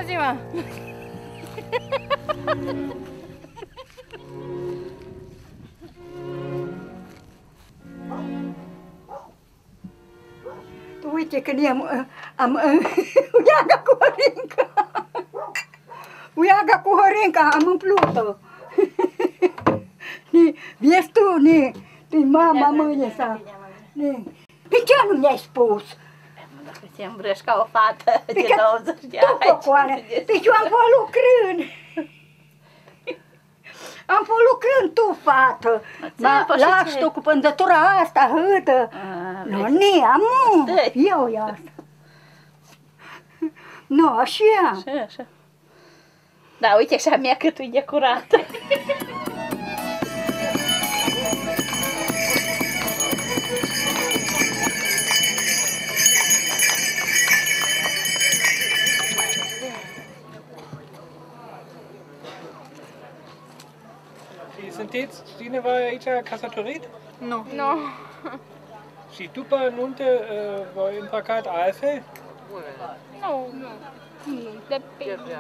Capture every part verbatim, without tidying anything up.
ziua! Tu uite că ne-am... am... Uiaga cu Horinca! Uiaga cu Horinca, am umplut-o! Vezi tu, ne... Tu-i mama mâine sau... Pe ce nu mi-ai spus? Dacă se îmbrăși ca o fată de douăzeci de ani. Tu, Cocoană, deci eu am fost lucrând. Am fost lucrând, tu, fată. Lași tu cu pândătura asta, hâtă. Nu, ne, amu. Eu e asta. Nu, așa. Așa, așa. Da, uite așa mea cât e de curată. Sunteți cineva aici căsătorit? Nu. Nu. Și după nuntă uh, v-au îmbrăcat altfel? Nu. Nu. Depinde.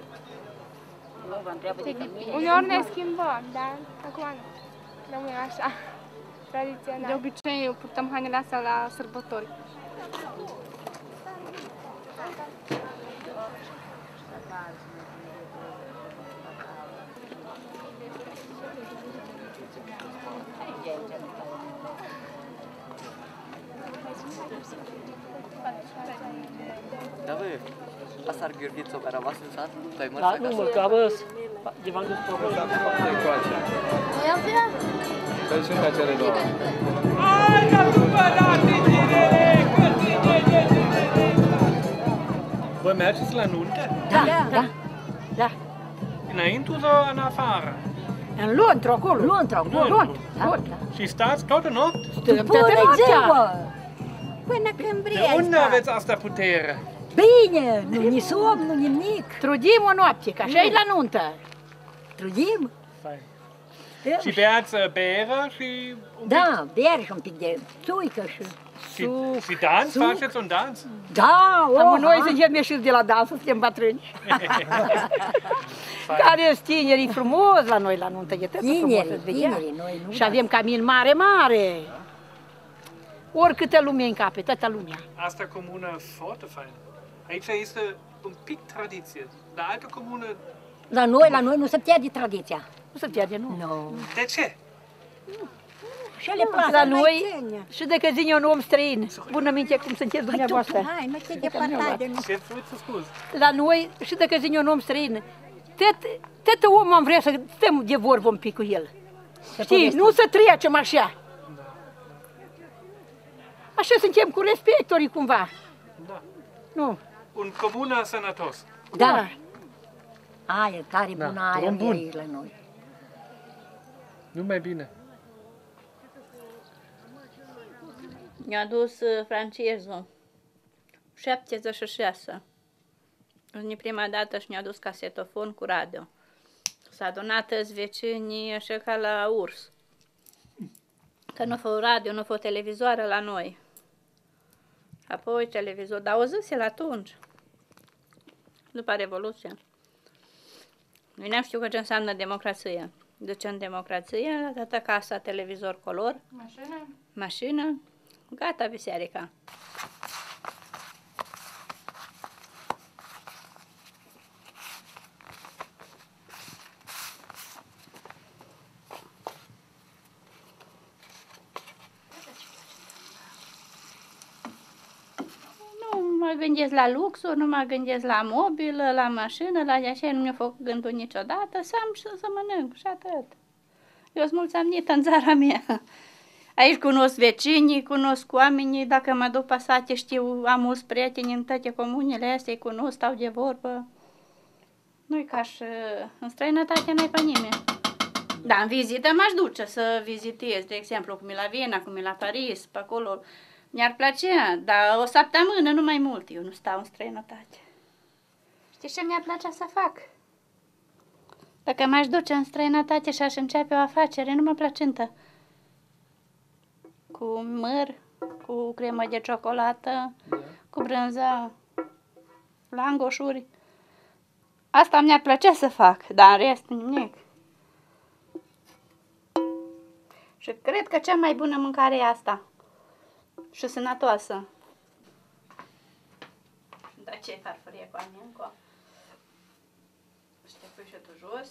Uneori ne schimbăm, dar acum nu. Rămâne așa. Tradițional. De obicei purtăm hainele astea la sărbători. Da, bă, asta ar gârdiți-o care a rămas în sat? Tu-ai mers Da, acasă? nu mă, că avă de v-am dus pe acolo. Păi sunt acele două. Voi mergeți la nuntă? Da, da, da. Înainte sau în afară? În Londra, acolo. Londra, acolo. Și stați toată noapte? Stăm toată noaptea. Până când De vrei. unde aveți asta putere? Bine, nu ni somn, nu nimic. Trudim o noapte, că așa e la nuntă. Trudim? Fain. Și beați uh, bere și... Da, bere și un pic de țuică și... Și, și dans? Faceți un dans? Da, oh, noi suntem ieșiți de la dans, suntem bătrâni. Care sunt tinerii frumos la noi la nuntă, e tătă frumos să tinerii, noi nu. Și avem camin mare, mare. Oricâtă lume în cape, toată lumea. Asta comună foarte faină. Aici este un pic tradiție. La altă comună... La noi, la noi nu se pierde tradiția. Nu se pierde, nu. Nu. De ce? Și le place la noi, și de că vine un om străin, bună minte cum sunteți dumneavoastră. Hai, nu te depărta de noi. Ce să scuz? La noi, și de că vine un om străin, tot omul am vrea să stăm de vorbă un pic cu el. Știi, nu să trecem așa. Așa suntem cu respectorii cumva. Da. Nu. Un comună sănătos. Da. Aia, tare Da, bună aia drum bun. e la noi. Nu mai bine. Mi-a dus uh, francezul, șaptezeci și șase. În prima dată și mi-a dus casetofon cu radio. S-a adunat toți vecinii așa ca la urs. Că nu fă radio, nu fă televizoare la noi. Apoi televizor, dar o zis el atunci, după Revoluție. Noi n-am știut că ce înseamnă democrație. Deci în democrație, dată casa, televizor, color, Mașină? mașină, gata biserica. Nu mă gândesc la luxuri, nu mă gândesc la mobilă, la mașină, la așa, nu mi-a făcut gândul niciodată, să am și să mănânc și atât. Eu sunt mulțumită în țara mea. Aici cunosc vecinii, cunosc oamenii, dacă mă duc pe sate știu, am mulți prieteni în toate comunele astea, îi cunosc, stau de vorbă. Nu-i ca și în străinătate, n-ai pe nimeni. Da, în vizită m-aș duce să vizitez, de exemplu, cum e la Viena, cum e la Paris, pe acolo. Mi-ar plăcea, dar o săptămână, nu mai mult, eu nu stau în străinătate. Știi ce mi-ar plăcea să fac? Dacă m-aș duce în străinătate și aș începe o afacere, nu mă plăcintă. Cu măr, cu cremă de ciocolată, cu brânză, langoșuri. Asta mi-ar plăcea să fac, dar în rest nimic. Și cred că cea mai bună mâncare e asta. Și sănătoasă. Da, ce farfurie cu amenco? Și te pui și tu jos.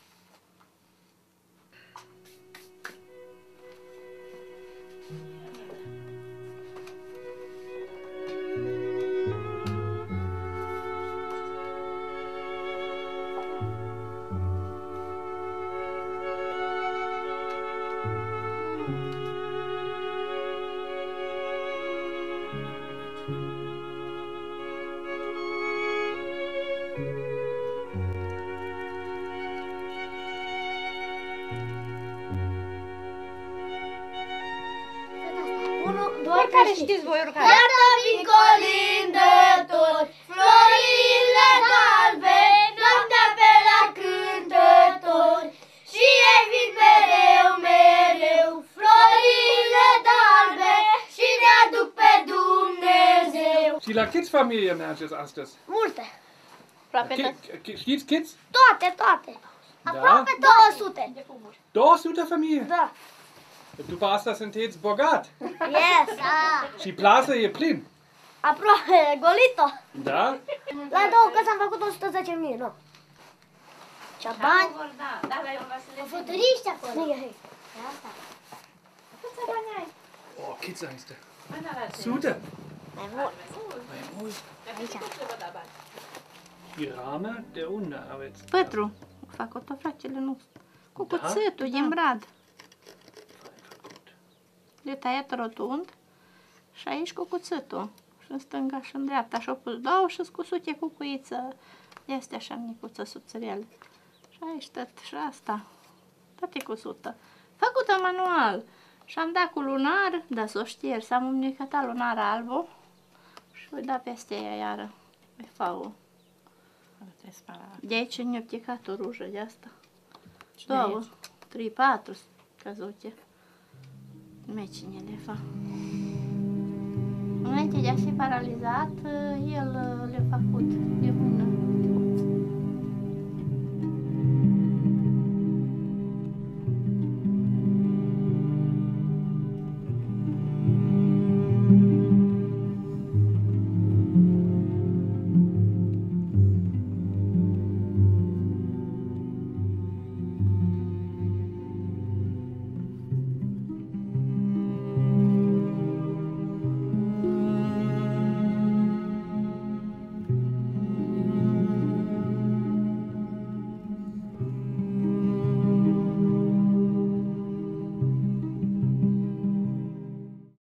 Doar care știți voi urcare? Iată vin colindători, florile galbe, noaptea pe la cântători. Și ei vin mereu, mereu, florile galbe, și ne aduc pe Dumnezeu. Și la Kids Familie mergeți astăzi? Multe. Aproape tot. Ki- Știți Kids? Toate, toate. Aproape două sute. două sute familie? Da. După asta sunteți bogat. Yes. Da. Și plasa e plin. Aproape, golito. Da? La două căți am făcut o sută zece mii, nu? Ce bani? Da, da, la Ion Vasile. Fătăriști acolo. Asta. Câți bani ai? Oh, Kids heißt er. Mai da, la Sute. Mai mult. Mai mult. Aici. Die Rahmen der Unterarbeit. Pătru. Fac otofracele nostru. Cu cuțitul din brad. De tăiat rotund și aici cu cuțitul. Și în stânga și în dreapta. Și-o pus două și scusute cu cuiță. Este așa micuță subțărele. Și aici tot și asta. Tot e cusută. Făcută manual. Și am dat cu lunar, da s-o știer, să am umnicat lunar albul. Și voi da peste ea iară. Pe fau. De aici ne-a pticat o rujă de asta. Două, trei, patru căzute. Mecine le fac. Înainte de a fi paralizat, el le-a făcut.